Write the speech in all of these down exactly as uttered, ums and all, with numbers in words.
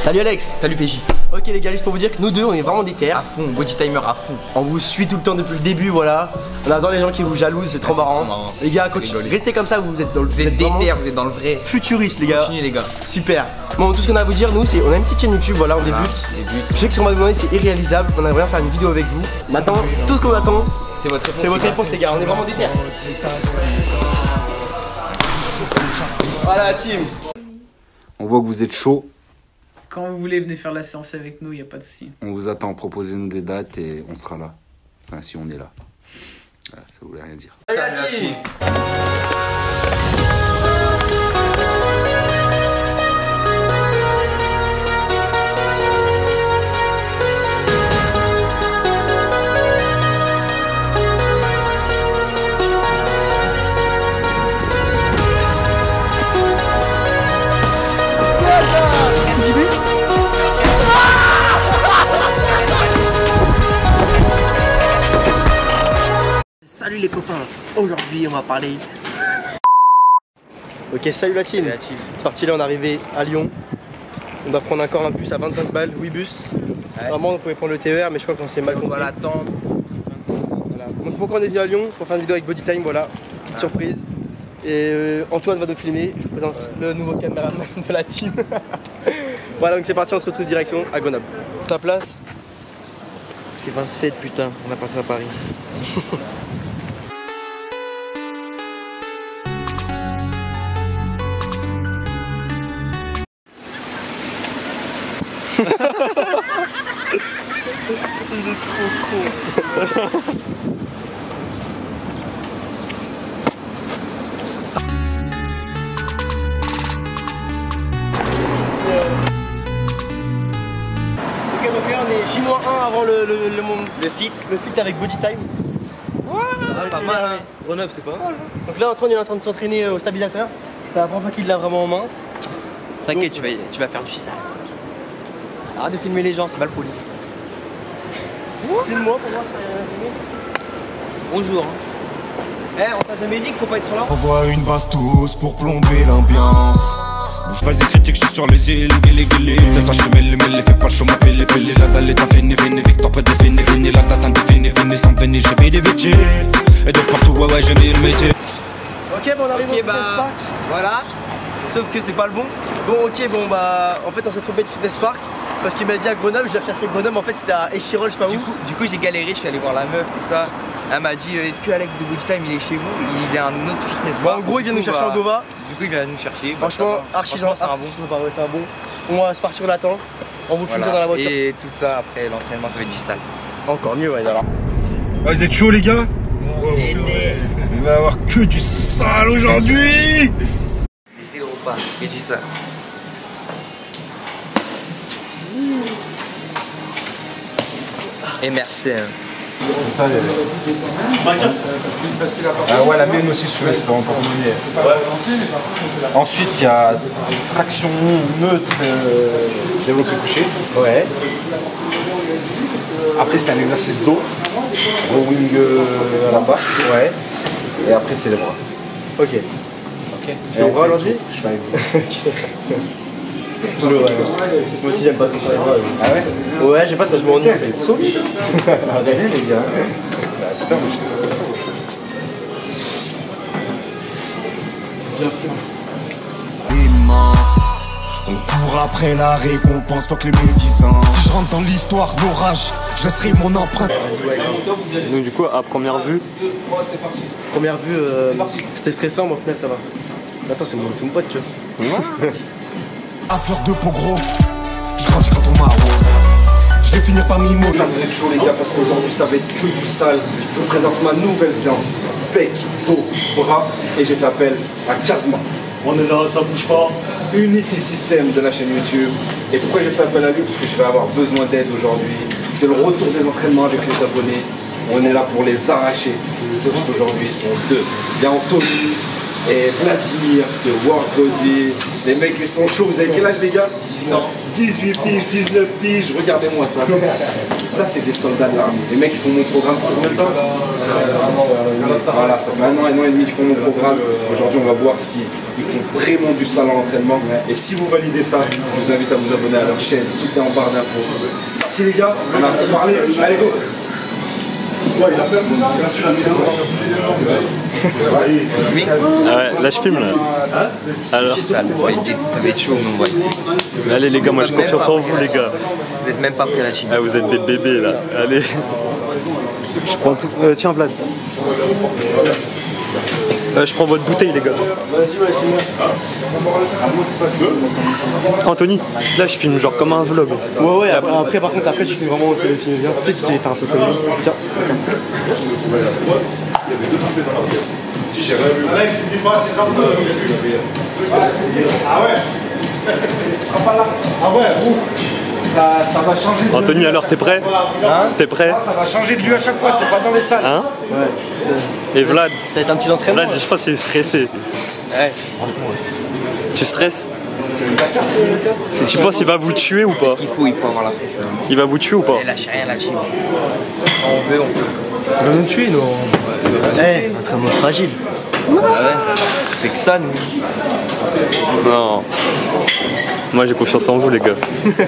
Salut Alex. Salut P J. Ok les gars, juste pour vous dire que nous deux on est vraiment déter. À fond, body timer à fond. On vous suit tout le temps depuis le début, voilà. On adore les gens qui vous jalousent, c'est trop, ah, marrant. trop marrant. Les gars, continue. Restez comme ça, vous êtes dans le Vous êtes déter, vous êtes dans le vrai. Futuriste les gars. Continuez les gars. Super. Bon, tout ce qu'on a à vous dire, nous, c'est on a une petite chaîne YouTube, voilà, on voilà, débute. débute. Je sais que ce qu'on m'a demandé c'est irréalisable, on aimerait bien faire une vidéo avec vous. Maintenant, tout ce qu'on attend, c'est votre réponse. C'est votre réponse les gars, on est vraiment déter. Voilà la team. On voit que vous êtes chaud. Quand vous voulez, venez faire la séance avec nous, il n'y a pas de souci. On vous attend, proposez-nous des dates et on sera là. Enfin, si on est là. Voilà, ça voulait rien dire. Salut la team. Salut les copains, aujourd'hui on va parler. Ok, salut la team. team. C'est parti, là on est arrivé à Lyon. On doit prendre encore un bus à vingt-cinq balles, huit bus. Ouais. Normalement on pouvait prendre le T E R mais je crois qu'on s'est mal compris. On va l'attendre. Voilà. Donc pourquoi on est venu à Lyon pour faire une vidéo avec Body Time, voilà, petite ah. surprise. Et euh, Antoine va nous filmer, je vous présente ouais. le nouveau caméraman de la team. Voilà, donc c'est parti, on se retrouve direction à Grenoble. Ta place? C'est vingt-sept putain, on a passé à Paris. Il est trop con. Ok, donc là on est J moins un avant le, le, le, le fit. Le fit avec Body Time. Ouais, ça va pas mal. Hein. Grenoble c'est pas mal. Donc là Antoine il est en train de s'entraîner au stabilisateur. C'est la première fois qu'il l'a vraiment en main. T'inquiète, tu vas, tu vas faire du sale. Arrête de filmer les gens, c'est mal poli. Filme-moi pour voir si ça. Bonjour. Hein. Eh, on t'a jamais dit qu'il faut pas être sur là. On voit une bastos pour plomber l'ambiance. Vas-y critique, je suis sur les îles, guili guili. Teste je te mets le mêlé, fais pas le show, ma pelle pelle. La dalle est en fini, fini, Victor près de fini, fini. La date indéfinie, fini, sans venir, j'ai fait des vêtements. Et de partout, ouais, ouais, j'ai mis le métier. Ok, bon, on arrive okay, au bah, Fitness Park. Voilà. Sauf que c'est pas le bon. Bon, ok, bon, bah, en fait, on s'est trompé de Fitness Park. Parce qu'il m'a dit à Grenoble, j'ai recherché Grenoble, en fait c'était à Échirol, je sais pas du où. Coup, du coup j'ai galéré, je suis allé voir la meuf, tout ça. Elle m'a dit, est-ce que Alex de Body Time il est chez vous? Il est à un autre fitness bar. Bon, en gros il vient nous chercher en Gova. Du coup il vient nous chercher. Franchement, archi c'est un bon. C'est un bon. On va se partir, on l'attend. On vous filme ça dans la voiture. Et tout ça après l'entraînement ça va être du sale. Encore mieux, ouais, alors. Ah, vous êtes chaud les gars? Oh, il va y avoir que du sale aujourd'hui. Mettez au repas, et du sale. Et merci. Hein. Ça, ah ouais, la mienne aussi, je c'est encore mieux. Ouais. Ensuite, il y a traction neutre euh, développé couché. Ouais. Après, c'est un exercice dos, rowing euh, à la barre. Ouais. Et après, c'est les bras. Ok. Ok. Tu fais le bras aujourd'hui? Je fais avec vous. Le, ouais. Moi aussi j'aime pas tout ça. Ah ouais? Ouais, je sais pas, ça je m'ennuie. C'est solide. Arrêtez les gars. Bah, putain, mais je te fais ça. Bien sûr. Immense. On court après la récompense, fuck les médisants. Si je rentre dans l'histoire d'orage, je laisserai mon empreinte. Donc du coup, à première vue, Première vue, euh, c'était stressant, mais au final ça va. Attends, c'est mon, mon pote, tu vois. Ouais. À fleur de peau gros, je grandis quand on m'arrose. Je vais finir par m'y mots. Vous êtes chaud les gars parce qu'aujourd'hui ça va être que du sale. Je vous présente ma nouvelle séance. Bec, dos, bras et j'ai fait appel à Kazma. on est là, ça bouge pas. Unity System de la chaîne YouTube. Et pourquoi j'ai fait appel à lui? Parce que je vais avoir besoin d'aide aujourd'hui. C'est le retour des entraînements avec les abonnés. On est là pour les arracher. Sauf qu'aujourd'hui ils sont deux. Il y a Anthony et Vladimir de World Body. Les mecs ils sont chauds, vous avez quel âge les gars? dix-huit piges, dix-neuf piges, regardez-moi ça. Ça c'est des soldats de l'armée. Les mecs ils font mon programme, ça fait combien de temps? Voilà, ça fait un an, un an et demi qu'ils font mon programme. Aujourd'hui on va voir si ils font vraiment du sale en entraînement. Et si vous validez ça, je vous invite à vous abonner à leur chaîne, tout est en barre d'infos. C'est parti les gars, on a assez parlé, allez go. Ouais, il a peur de ça. Oui. Ah ouais, là je filme là. Alors. Ça va être chaud, mon boy. Mais allez les gars, moi j'ai confiance en vous les gars. Vous êtes même pas prêts à la team. Ah, vous êtes des bébés là. Allez. Je prends tout. Euh, tiens Vlad. Euh, je prends votre bouteille les gars. Vas-y, ouais, c'est moi. Anthony, là je filme genre comme un vlog. Ouais, ouais, après, après par contre, après tu fais vraiment tu filmes bien. Tu sais, tu sais faire un peu comme lui. Tiens. Ah ouais. Ah ouais, vous. Ça, ça va changer de Anthony, alors t'es prêt? Hein? T'es prêt? Ah, ça va changer de lieu à chaque fois, c'est pas dans les salles. Hein? Ouais. Et Vlad? Ça va être un petit entraînement. Vlad, je pense qu'il est stressé. Ouais. Tu stresses? Et tu penses qu'il va vous tuer ou pas? Il faut, il faut avoir la pression. Il va vous tuer ou pas? Et lâchez rien la team. On veut, on peut. Il va nous tuer, nous. Eh, entraînement fragile. Ah ouais. Fait que ça, nous. Non. Moi j'ai confiance en vous les gars.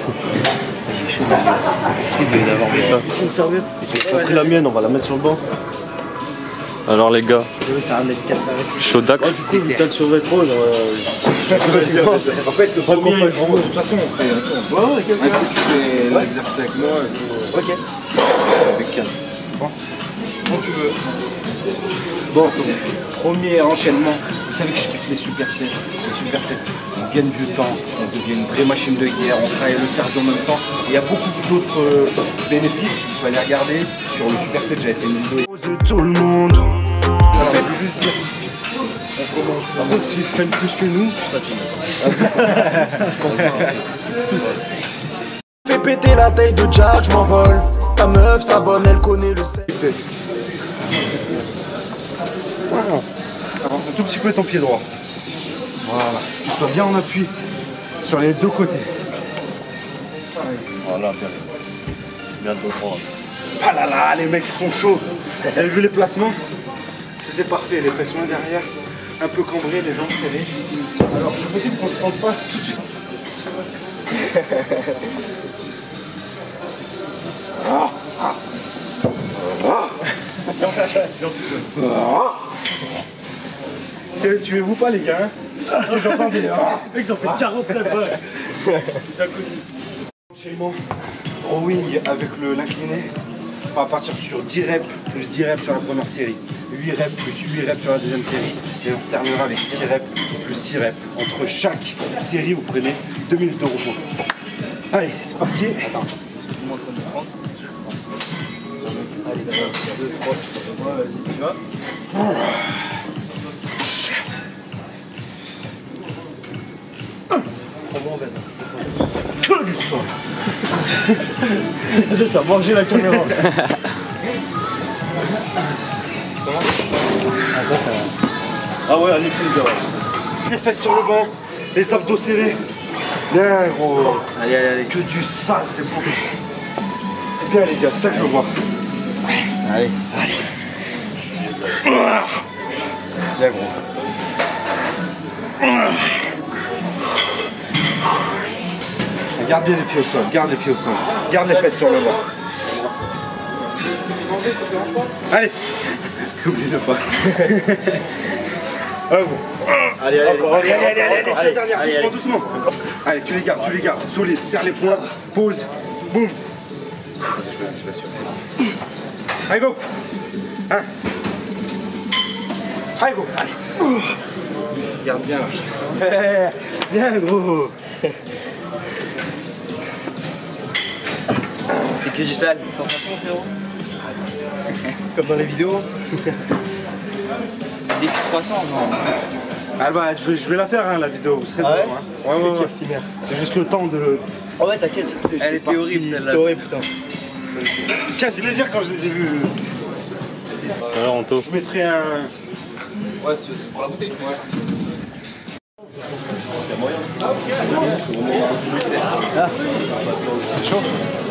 Une serviette. J'ai pris la mienne, on va la mettre sur le banc. Alors les gars, Oui, ça va mettre quatre serviettes. chaud d'axe. Du coup, vu qu'elle surveille trop, genre. En fait, le premier, de toute façon, on fait un tour. Ouais, ouais, ok. Un coup, tu fais l'exercice avec moi. Ok. Avec quinze. Bon. Quand tu veux. Bon, donc, premier enchaînement. Vous savez que je kiffe les supersets. Les supersets, on gagne du temps, on devient une vraie machine de guerre, on travaille le cardio en même temps. Il y a beaucoup d'autres euh, bénéfices. Vous pouvez aller regarder. Sur le superset, j'avais fait une vidéo. Tout le monde. Alors, je vais juste dire. On commence. Par contre, s'ils prennent plus que nous, ça tue. Fais péter la taille de Jack, je m'envole. Ta meuf s'abonne, elle connaît le sexe. Voilà. Avance un tout petit peu ton pied droit. Voilà. Tu sois bien en appui sur les deux côtés. Voilà, bien. Bien de droit. Ah là là, les mecs ils sont chauds. Vous avez vu les placements? C'est parfait, les placements derrière, un peu cambrés, les jambes serrées. Alors c'est possible qu'on se sente pas tout de suite. Ah. Ah. Ah. Ah. Tuez-vous pas les gars, hein? J'entends bien. Ils ont fait quarante la balle. Ils connaissent. Enchaînement, rowing avec le l'incliné. On va partir sur dix reps plus dix reps sur la première série, huit reps plus huit reps sur la deuxième série, et on terminera avec six reps plus six reps. Entre chaque série, vous prenez deux minutes de repos. Allez, c'est parti. Attends, dis-moi comment prendre. Allez, d'accord, deux, trois, vas-y, tu vas. Que du sang. T'as mangé la caméra. Ah ouais, allez, c'est le gars. Les fesses sur le banc, les abdos serrés. Bien gros. Allez, allez, allez. Que du sale, c'est bon. C'est bien les gars, c'est ça que je veux voir. Allez, allez. Bien gros. Garde bien les pieds au sol, garde les pieds au sol. Garde les fesses sur le banc. Allez. N'oublie-le pas. Ah bon. Allez, allez, Encore, allez, allez, allez, allez, allez, c'est la dernière, allez, doucement, allez. doucement. Allez, tu les gardes, tu les gardes. Solide, serre les poings, pause, boum. Allez, go. Un. Allez, go. Allez. Garde bien là. Bien, gros. C'est que du sale. Sensation, frérot. Comme dans les vidéos. Défi trois cents, non? Ah bah, je vais, je vais la faire hein, la vidéo, vous serez Ah ouais dedans, hein. Ouais, ouais, ouais. C'est juste le temps de... Oh ouais, t'inquiète. Elle était horrible celle-là. C'était horrible, putain. Quasi plaisir quand je les ai vus. Alors Anto. Je mettrai un... Ouais, c'est pour la bouteille. Ouais. Il y a moyen. Ah, c'est chaud.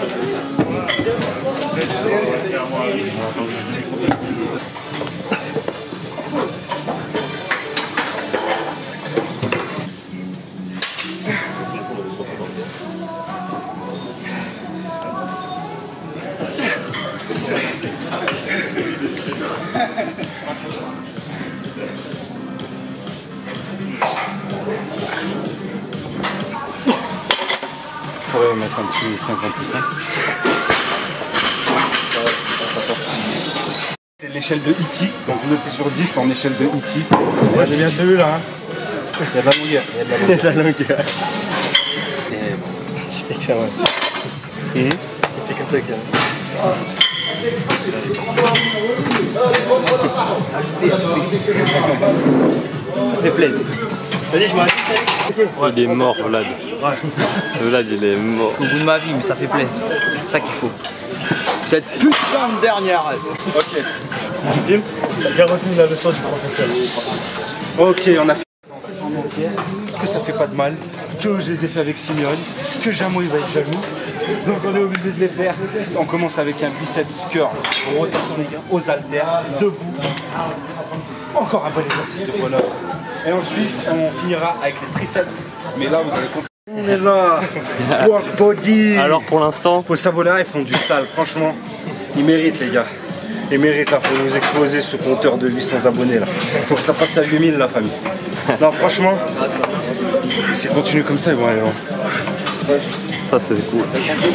On pourrait mettre un petit cinquante plus cinq. C'est l'échelle de E T, donc noté sur dix en échelle de E T. Ouais, j'ai bien celui-là. Hein. Il y a de la longueur. Il y a de la longueur. Il y a de la longueur. Et bon, tu fais que ça, ouais. Mmh. C'est comme ça qu'il y a. Ça fait plaisir. Vas-y, je m'arrête. Ouais, il est mort, Vlad. Ouais. Vlad, il est mort. Au bout de ma vie, mais ça fait plaisir. C'est ça qu'il faut. Cette putain de dernière. Ok. Tu filmes ? J'ai retenu la leçon du professeur. Ok, on a fait que ça fait pas de mal, que je les ai fait avec Simeone, que Jamo il va être jaloux. Donc on est obligé de les faire. On commence avec un biceps curl, rotation aux haltères, debout. Encore un bon exercice de bonhomme. Et ensuite on finira avec les triceps. Mais là vous allez comprendre. On est là, work body. Alors pour l'instant, faut s'abonner, ils font du sale, franchement. Ils méritent les gars. Ils méritent là, faut nous exploser ce compteur de huit cents abonnés là. Faut que ça passe à huit mille la famille. Non franchement, si continue comme ça ils vont aller loin. Ça c'est cool.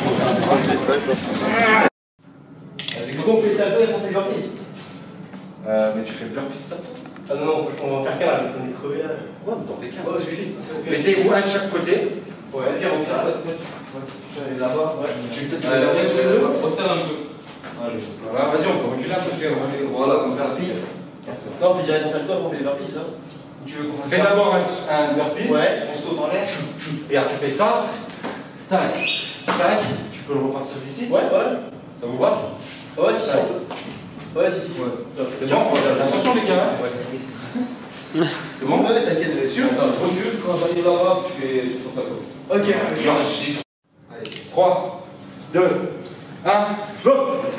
On fait ça et on fait le burpees. Euh, mais tu fais le burpees ça? Ah non, non, on va faire quinze là, on est crevé là. Ouais, mais t'en fais quinze. Ouais, ça suffit. Mettez-vous un de chaque côté. Ouais, et puis on fait là. Là-bas, ouais. Tu les as bien tous les deux? On resserre un peu. Voilà, vas-y, on peut reculer un peu. Voilà, comme ça. Non, on fait direct dans sa corde, on fait les burpees, c'est ça? Tu veux qu'on fasse Fais d'abord un, un burpees. Ouais, on saute en l'air. Regarde, tu fais ça. Tac, tac. Tu peux le repartir d'ici? Ouais, ouais. Ça vous va? Ouais, si, si. Ouais, si, si. C'est bon, attention les gars. C'est bon? Ouais, t'inquiète, bien sûr. Attends, je recule, quand j'arrive là-bas, tu fais tu fais ça toi. Ok. Je dis trois, deux, un, go!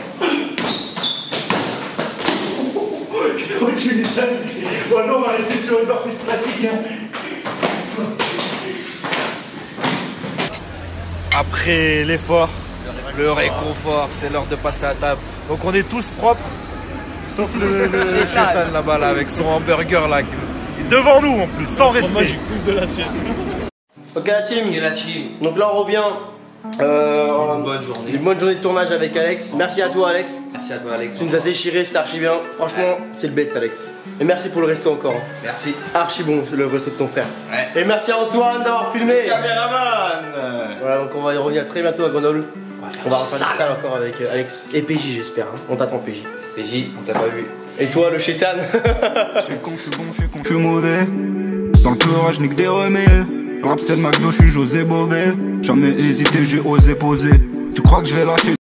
Recule ça. Oh non, on va rester sur une barre plus classique. Après l'effort, le réconfort, c'est l'heure de passer à table. Donc on est tous propres, sauf le, le, le chétan là-bas là, avec son hamburger là, qui est devant nous en plus, sans respect. Moi j'ai plus de la sienne. Ok la team. Ok la team. Donc là on revient. Euh, Une bonne journée. Une bonne journée de tournage avec Alex. Merci à toi Alex. Merci à toi Alex. Tu nous as déchiré, c'est archi bien. Franchement, c'est le best Alex. Et merci pour le resto encore. Merci. Archi bon le resto de ton frère. Ouais. Et merci à Antoine d'avoir filmé. Caméraman. Voilà, donc on va y revenir très bientôt à Grenoble. On va refaire ça encore avec Alex et P J j'espère. Hein. On t'attend P J. P J, on t'a pas vu. Et toi le chétan. Je suis con, je suis bon, je suis con, je suis mauvais. Dans le courage, nique des remèdes. Rap c'est le McDo, je suis José Bové. Jamais hésité, j'ai osé poser. Tu crois que je vais lâcher?